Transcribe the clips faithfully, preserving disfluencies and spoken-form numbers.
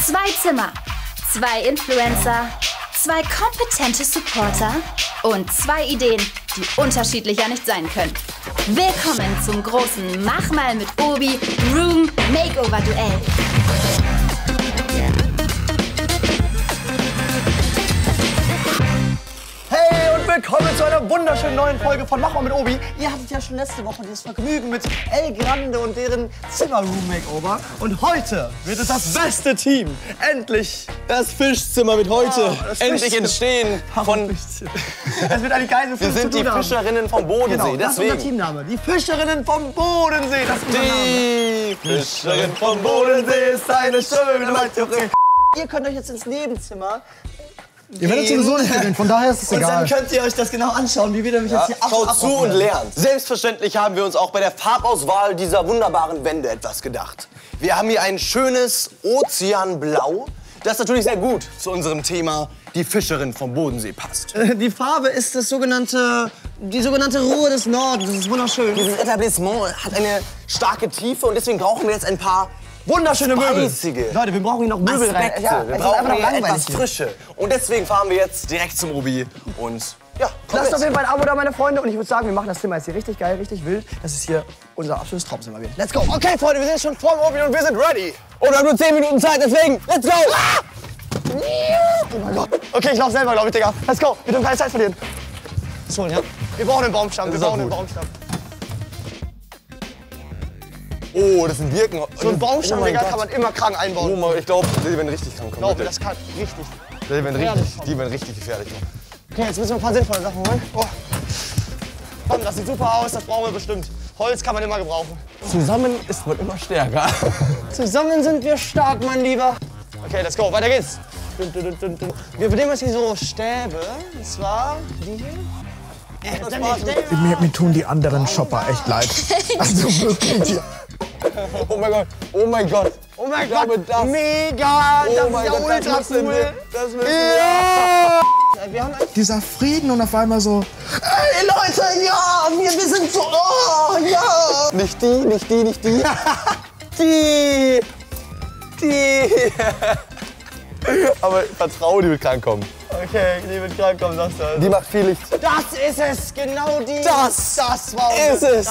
Zwei Zimmer, zwei Influencer, zwei kompetente Supporter und zwei Ideen, die unterschiedlicher nicht sein können. Willkommen zum großen Mach mal mit Obi Room Makeover Duell. Hey und willkommen zu einer wunderschönen neuen Folge von Mach mal mit Obi. Ihr hattet ja schon letzte Woche dieses Vergnügen mit El Grande und deren Zimmer-Room Makeover. Und heute wird es das beste Team. Endlich das Fischzimmer mit heute. Oh, das Endlich Fischzimmer. entstehen von... Es wird eine geile Wir sind die Fischerinnen vom Bodensee, genau, das ist unser deswegen. Teamname. Die Fischerinnen vom Bodensee. Das ist unser Name. Die Fischerin vom Bodensee ist eine schöne Maturee. Ihr könnt euch jetzt ins Nebenzimmer... Ihr werdet sowieso nicht gewinnen, von daher ist es Und egal. dann könnt ihr euch das genau anschauen, wie wir nämlich jetzt hier ab und Schaut ab zu und lernt. Selbstverständlich haben wir uns auch bei der Farbauswahl dieser wunderbaren Wände etwas gedacht. Wir haben hier ein schönes Ozeanblau, das natürlich sehr gut zu unserem Thema die Fischerin vom Bodensee passt. Die Farbe ist das sogenannte, die sogenannte Ruhe des Nordens. Das ist wunderschön. Dieses Etablissement hat eine starke Tiefe und deswegen brauchen wir jetzt ein paar Wunderschöne Möbel. Spicige Leute, wir brauchen hier noch Möbel rein. Aspekte. Ja, wir es ist brauchen einfach noch hier langweilig etwas hier. Frische. Und deswegen fahren wir jetzt direkt zum Obi und ja, komm Lasst mit. auf jeden Fall ein Abo da, meine Freunde. Und ich würde sagen, wir machen das Zimmer jetzt hier richtig geil, richtig wild. Das ist hier unser absolutes Traumzimmer wird. Let's go. Okay, Freunde, wir sind schon vorm Obi und wir sind ready. Und wir haben nur zehn Minuten Zeit, deswegen, let's go! Ah! Oh mein Gott. Okay, ich lauf selber, glaube ich, Digga. Let's go. Wir dürfen keine Zeit verlieren. So, ja. Wir brauchen einen Baumstamm. Wir ist auch brauchen einen gut. Baumstamm. Oh, das sind Birken. So einen Baumstamm, oh mein Digga, Gott. kann man immer krank einbauen. Oh mein, ich glaube, die werden richtig krank. Ich glaube, das kann richtig. Die werden gefährlich richtig, die werden richtig gefährlich. Okay, jetzt müssen wir ein paar sinnvolle Sachen holen. Oh. Komm, das sieht super aus, das brauchen wir bestimmt. Holz kann man immer gebrauchen. Zusammen ist man immer stärker. Zusammen sind wir stark, mein Lieber. Okay, let's go, weiter geht's. Dun, dun, dun, dun, dun. Wir benehmen jetzt hier so Stäbe. Und zwar die hier. Äh, das sind die Stäbe. Mir, mir tun die anderen Shopper echt leid. Also wirklich. Oh mein Gott, oh mein Gott. Oh mein Ich glaube, Gott, das- mega! Oh das mein ist ja Gott, das ultra müssen cool. wir. Das müssen wir. Ja! Wir haben ein Dieser Frieden und auf einmal so. Ey Leute, ja! Wir, wir sind so. Oh, ja! Nicht die, nicht die, nicht die. Die. Die. Aber vertraue, die wird krank kommen. Okay, die wird krank kommen, sagst du. Die macht viel Licht. Das ist es, genau die. Das das war ist es.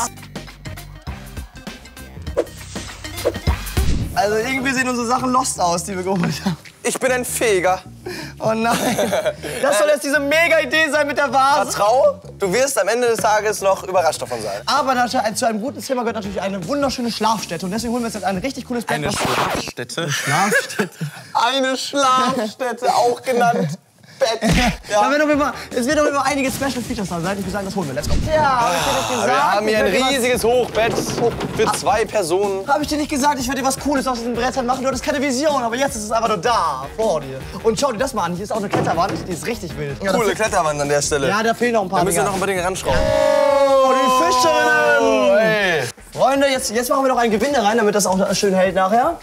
Also irgendwie sehen unsere Sachen lost aus, die wir geholt haben. Ich bin ein Feger. Oh nein. Das soll jetzt diese Mega-Idee sein mit der Vase. Vertrau, du wirst am Ende des Tages noch überrascht davon sein. Aber natürlich, zu einem guten Zimmer gehört natürlich eine wunderschöne Schlafstätte. Und deswegen holen wir uns jetzt ein richtig cooles Bett. was- Schlafstätte. Schlafstätte. Eine Schlafstätte, auch genannt Bett. Da Ja. wird doch immer, es wird doch immer einige Special Features da sein. Ich würde sagen, das holen wir. Let's go. Ja, hab ich dir nicht gesagt? Wir haben hier ein Ich werde dir riesiges Hochbett für zwei Personen. was- Hab ich dir nicht gesagt, ich werde dir was Cooles aus diesen Brettern machen. Du hattest keine Vision, aber jetzt ist es einfach nur da, vor dir. Und schau dir das mal an. Hier ist auch eine Kletterwand, die ist richtig wild. Coole Kletterwand an der Stelle. Ja, da fehlen noch ein paar Da müssen wir Dinger. noch ein paar Dinge ranschrauben. Oh, die Fischerinnen! Oh, ey. Freunde, jetzt, jetzt machen wir noch ein Gewinn da rein, damit das auch schön hält nachher.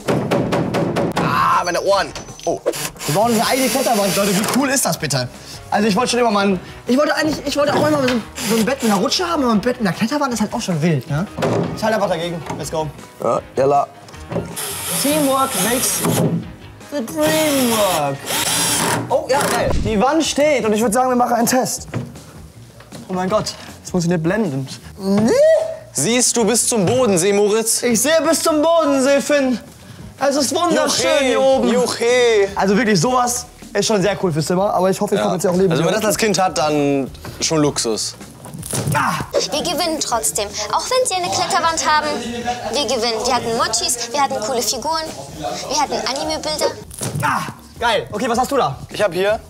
Ah, meine Ohren. Oh. Wir bauen eine eigene Kletterwand, Leute. Wie cool ist das bitte? Also ich wollte schon immer mal ein, ich wollte eigentlich, ich wollte auch immer so ein, so ein Bett mit einer Rutsche haben, aber ein Bett mit einer Kletterwand ist halt auch schon wild, ne? Ich halte einfach dagegen. Let's go. Ja, jalla. Teamwork makes the dream work. Oh, ja, geil. Die Wand steht und ich würde sagen, wir machen einen Test. Oh mein Gott, das funktioniert blendend. Siehst du bis zum Bodensee, Moritz? Ich sehe bis zum Bodensee, Finn. Es ist wunderschön hier oben. Juche. Also wirklich, sowas ist schon sehr cool fürs Zimmer, aber ich hoffe, ich komme jetzt hier auch leben. Also wenn man das als Kind hat, dann schon Luxus. Wir gewinnen trotzdem. Auch wenn sie eine Kletterwand haben, wir gewinnen. Wir hatten Mochis, wir hatten coole Figuren, wir hatten Anime-Bilder. Ah, geil. Okay, was hast du da? Ich habe hier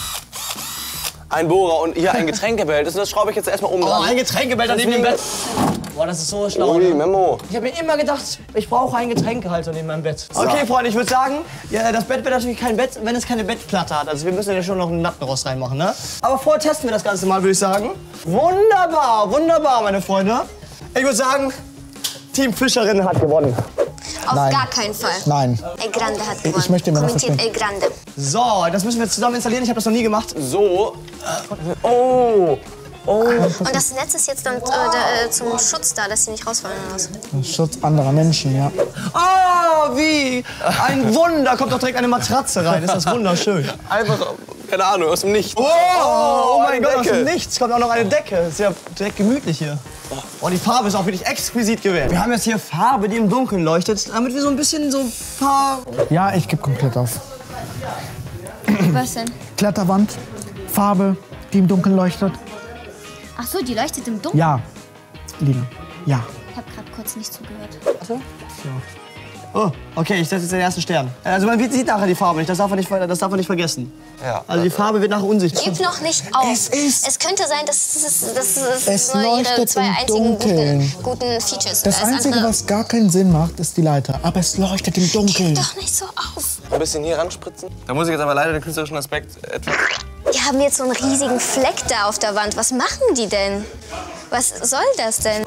einen Bohrer und hier ein Getränkebehälter. Das schraube ich jetzt erstmal oben Oh, dran. ein Getränkebehälter neben dem Bett. Boah, das ist so schlau. Ui, Ne? Memo. Ich habe mir immer gedacht, ich brauche einen Getränkehalter neben meinem Bett. Okay, Freunde, ich würde sagen, ja, das Bett wird natürlich kein Bett, wenn es keine Bettplatte hat. Also wir müssen ja schon noch einen Lattenrost reinmachen, ne? Aber vorher testen wir das Ganze mal, würde ich sagen. Wunderbar, wunderbar, meine Freunde. Ich würde sagen, Team Fischerinnen hat gewonnen. Auf Nein. gar keinen Fall. Nein. El Grande hat gewonnen. Ich möchte immer noch Kommentiert verstehen. El Grande. So, das müssen wir jetzt zusammen installieren. Ich habe das noch nie gemacht. So. Oh. Oh. Und das Netz ist jetzt dann äh, da, äh, zum Schutz da, dass sie nicht rausfallen oder was? Schutz anderer Menschen, ja. Oh, wie? Ein Wunder, da kommt doch direkt eine Matratze rein. Ist das wunderschön. Einfach, keine Ahnung, aus dem Nichts. Oh, oh, oh mein Gott, aus Decke. dem Nichts kommt auch noch eine Decke. Ist ja direkt gemütlich hier. Oh, die Farbe ist auch wirklich exquisit gewählt. Wir haben jetzt hier Farbe, die im Dunkeln leuchtet, damit wir so ein bisschen so paar... Ja, ich gebe komplett auf. Was denn? Kletterwand, Farbe, die im Dunkeln leuchtet. Ach so, die leuchtet im Dunkeln? Ja, Lina, ja. Ich hab grad kurz nicht zugehört. Oh, okay, ich setze jetzt den ersten Stern. Also man sieht nachher die Farbe nicht, das darf man nicht, das darf man nicht vergessen. Ja. Also die Farbe wird nachher unsichtbar. Gib noch nicht auf. Es ist- Es könnte sein, dass es, dass es, Es nur ihre leuchtet zwei im einzigen Dunkeln. guten, guten Features. Das Alles Einzige, andere- was gar keinen Sinn macht, ist die Leiter. Aber es leuchtet im Dunkeln. Doch nicht so auf. Ein bisschen hier ranspritzen. Da muss ich jetzt aber leider den künstlerischen Aspekt etwas... Die haben jetzt so einen riesigen Fleck da auf der Wand. Was machen die denn? Was soll das denn?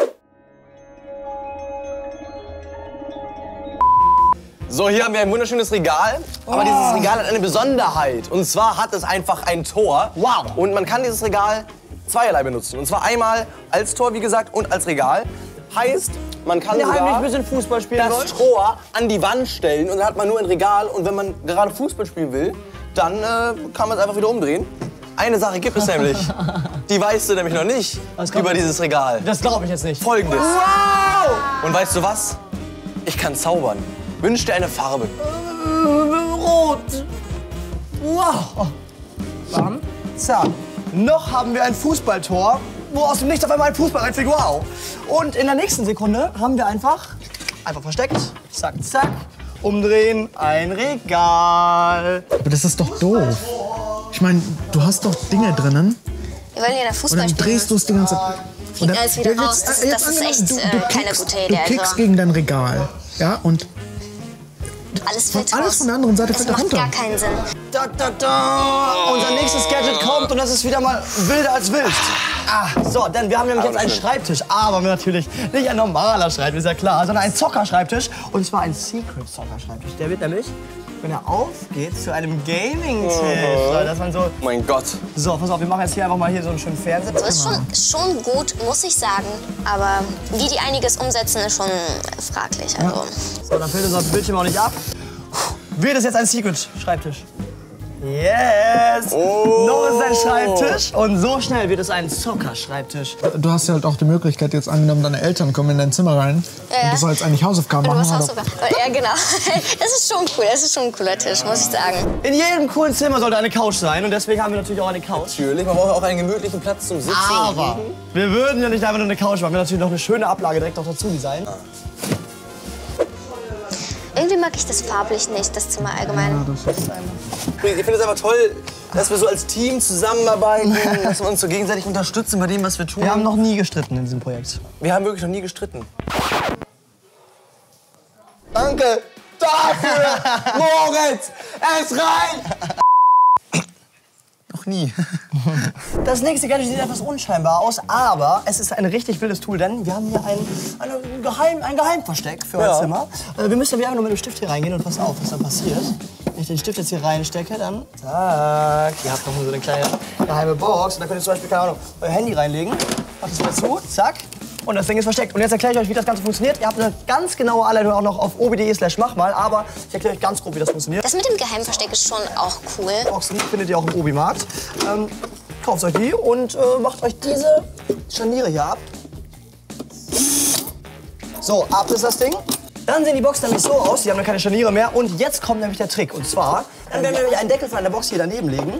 So, hier haben wir ein wunderschönes Regal. Aber dieses Regal hat eine Besonderheit. Und zwar hat es einfach ein Tor. Wow. Und man kann dieses Regal zweierlei benutzen. Und zwar einmal als Tor, wie gesagt, und als Regal. Heißt, man kann Wenn ihr heimlich sogar ein bisschen Fußball spielen das wollt. Tor an die Wand stellen und dann hat man nur ein Regal. Und wenn man gerade Fußball spielen will, dann äh, kann man es einfach wieder umdrehen. Eine Sache gibt es nämlich. Die weißt du nämlich noch nicht Was kommt über jetzt? dieses Regal. Das glaube ich jetzt nicht. Folgendes. Wow! Und weißt du was? Ich kann zaubern. Wünsch dir eine Farbe. Rot. Wow. Bam. Zack. Noch haben wir ein Fußballtor, wo aus dem Nichts auf einmal ein Fußball reinfliegt. Wow. Und in der nächsten Sekunde haben wir einfach, einfach versteckt, zack, zack, umdrehen, ein Regal. Aber das ist doch doof. Ich meine, du hast doch Dinge drinnen Wir wollen ja da und Fußball dann spielen. drehst du es die ganze Zeit. Und dann- alles wieder jetzt- raus. Das- jetzt das ist angenommen, echt, du, du äh, keine kickst, gute Idee, Du kickst also. gegen dein Regal, ja, und Alles fällt alles raus. von der anderen Seite Das fällt macht runter. gar keinen Sinn. Da, da, da. Unser nächstes Gadget kommt und das ist wieder mal wilder als wild. Ah, so, denn wir haben nämlich jetzt einen Schreibtisch, aber natürlich nicht ein normaler Schreibtisch, ist ja klar, sondern ein Zockerschreibtisch. Und zwar ein Secret-Zockerschreibtisch. Der wird nämlich, wenn er aufgeht, zu einem Gaming-Tisch. So, dass man so, Oh mein Gott. so, pass auf, wir machen jetzt hier einfach mal hier so einen schönen Fernseher. Das ist schon, schon gut, muss ich sagen. Aber wie die einiges umsetzen, ist schon fraglich. Also. So, dann fällt unser Bildschirm auch nicht ab. Wird es jetzt ein Secret-Schreibtisch? Yes! Oh. Noch ist es ein Schreibtisch und so schnell wird es ein Zocker-Schreibtisch. du hast ja halt auch die Möglichkeit, jetzt angenommen, deine Eltern kommen in dein Zimmer rein Ja. und du sollst eigentlich Hausaufgaben Du machen. musst auch aber- sogar. Ja, genau. Das ist schon cool. Das ist schon ein cooler Tisch, muss ich sagen. In jedem coolen Zimmer sollte eine Couch sein und deswegen haben wir natürlich auch eine Couch. Natürlich, man braucht auch einen gemütlichen Platz zum Sitzen. Aber wir würden ja nicht einfach nur eine Couch machen, wir natürlich noch eine schöne Ablage direkt auch dazu designen. Irgendwie mag ich das farblich nicht, das Zimmer allgemein. Ich finde es aber toll, dass wir so als Team zusammenarbeiten, dass wir uns so gegenseitig unterstützen bei dem, was wir tun. Wir haben noch nie gestritten in diesem Projekt. Wir haben wirklich noch nie gestritten. Danke dafür, Moritz! Es reicht! Noch nie. Das nächste Gadget sieht etwas unscheinbar aus, aber es ist ein richtig wildes Tool, denn wir haben hier ein, eine Geheim, ein Geheimversteck für euer Ja. Zimmer. Äh, wir müssen aber einfach nur mit dem Stift hier reingehen und pass auf, was dann passiert. Wenn ich den Stift jetzt hier reinstecke, dann zack, ihr habt noch so eine kleine geheime Box und da könnt ihr zum Beispiel, keine Ahnung, euer Handy reinlegen. Macht es wieder zu, zack. Und das Ding ist versteckt. Und jetzt erkläre ich euch, wie das Ganze funktioniert. Ihr habt eine ganz genaue Anleitung auch noch auf obi.de slash machmal, aber ich erkläre euch ganz grob, wie das funktioniert. Das mit dem Geheimversteck ist schon auch cool. Boxen findet ihr auch im Obi-Markt. Ähm, kauft euch die und äh, macht euch diese Scharniere hier ab. So, ab ist das Ding. Dann sehen die Boxen nämlich so aus, die haben dann keine Scharniere mehr. Und jetzt kommt nämlich der Trick. Und zwar, dann werden wir nämlich einen Deckel von einer Box hier daneben legen.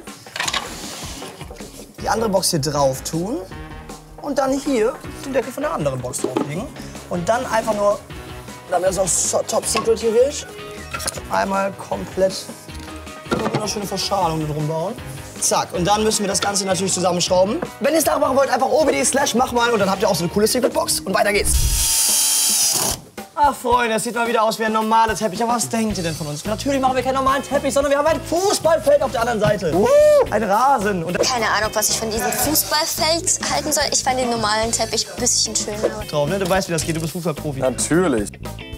Die andere Box hier drauf tun. Und dann hier den Deckel von der anderen Box drauflegen. Und dann einfach nur, damit das auch so top secret hier wird, einmal komplett eine wunderschöne Verschalung drum bauen. Zack, und dann müssen wir das Ganze natürlich zusammenschrauben. Wenn ihr es nachmachen wollt, einfach obi.de slash machmal und dann habt ihr auch so eine coole Secret-Box und weiter geht's. Ach Freunde, das sieht mal wieder aus wie ein normaler Teppich. Aber was denkt ihr denn von uns? Natürlich machen wir keinen normalen Teppich, sondern wir haben ein Fußballfeld auf der anderen Seite. Uh, ein Rasen. Und Keine Ahnung, was ich von diesem Fußballfeld halten soll. Ich fand den normalen Teppich ein bisschen schöner. drauf, ne? Du weißt, wie das geht, du bist Fußballprofi. Natürlich.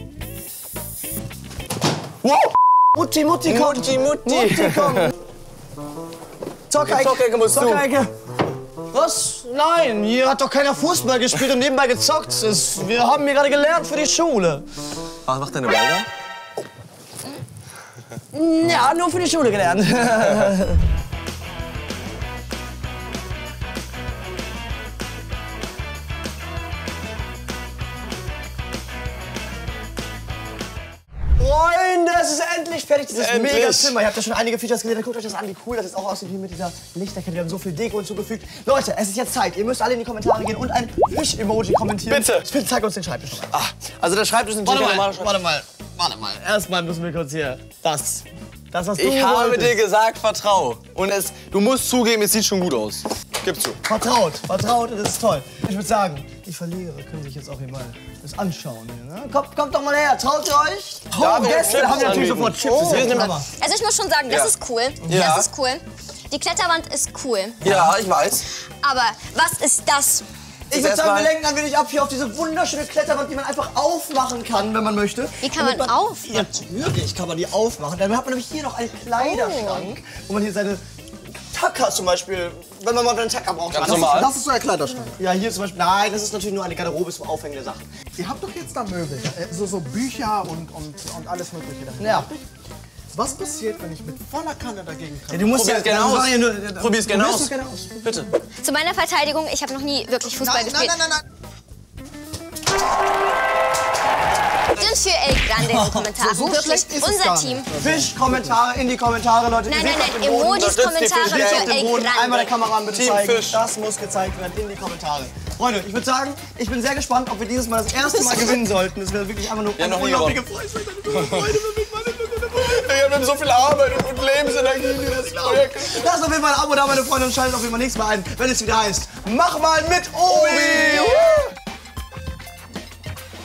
Wow! Mutti, Mutti, komm! Mutti, Mutti. Mutti, komm! Zockerecke, Zockerecke musst du. Zockerecke. Was? Nein, hier hat doch keiner Fußball gespielt und nebenbei gezockt. Das, wir haben hier gerade gelernt für die Schule. Was macht deine Ball da? Ja, nur für die Schule gelernt. Freunde, es ist endlich fertig, dieses Endlich. mega Zimmer. Ihr habt ja schon einige Features gesehen, guckt euch das an, wie cool das jetzt auch aussieht hier mit dieser Lichterkette. Wir haben so viel Deko hinzugefügt. Leute, es ist jetzt Zeit. Ihr müsst alle in die Kommentare gehen und ein Fisch-Emoji kommentieren. Bitte. Bitte zeig uns den Schreibtisch noch mal. Ah, also der Schreibtisch ist natürlich Warte ein mal, normaler Schreibtisch. warte mal, warte mal. Erstmal müssen wir kurz hier das. Das, was du Ich habe wolltest. dir gesagt, vertrau. Und es, du musst zugeben, es sieht schon gut aus. Gib zu. Vertraut, vertraut, das ist toll. Ich würde sagen, die Verlierer können sich jetzt auch hier mal das anschauen. Hier, ne? kommt, kommt doch mal her, traut ihr euch? Oh, Darf ich Gäste Chips haben natürlich anbieten? sofort Chips. Oh, das ist wir sind Hammer. Also ich muss schon sagen, das Ja. ist cool. Ja. Das ist cool. Die Kletterwand ist cool. Ja, ich weiß. Aber was ist das? Ich würde Erst sagen, mal- wir lenken ein wenig ab hier auf diese wunderschöne Kletterwand, die man einfach aufmachen kann, wenn man möchte. Wie kann Damit man aufmachen? Natürlich kann man die aufmachen. Dann hat man nämlich hier noch einen Kleiderschrank, wo man hier seine Tacker zum Beispiel, wenn man mal einen Tacker braucht. Ganz Das ist- normal. Das ist so ein Kleiderschrank. Ja, hier zum Beispiel, nein, das ist natürlich nur eine Garderobe zum Aufhängen der Sachen. Ihr habt doch jetzt da Möbel, äh, so, so Bücher und, und, und alles Mögliche dahin. Ja. Was passiert, wenn ich mit voller Kanne dagegen kann? Ja, du musst Probier's gerne das aus. war ja nur- Probier's gerne Probier's aus. doch gerne aus. Bitte. Zu meiner Verteidigung, ich habe noch nie wirklich Fußball Nein, nein, gespielt. nein, nein, nein. Und für El Grande in den Kommentaren. So- so wirklich, schlecht ist es unser gar Team. Fisch-Kommentare in die Kommentare, Leute. Nein, Ihr nein, seht auf nein, dem Boden. Emojis, Unterstützt die Kommentare Fisch- Auf für dem El Boden. Einmal der Grande. Kameramann bitte Team zeigen. Fisch. Das muss gezeigt werden in die Kommentare. Freunde, ich würde sagen, ich bin sehr gespannt, ob wir dieses Mal das erste Mal gewinnen sollten. Das wäre wirklich einfach nur Ja, noch eine nie unglaubliche Freude. Ich habe so viel Arbeit und Lebensenergie in das Projekt. Lasst auf jeden Fall ein Abo da, meine Freunde, und schaltet auf jeden Fall nächstes Mal ein, wenn es wieder heißt, mach mal mit Obi!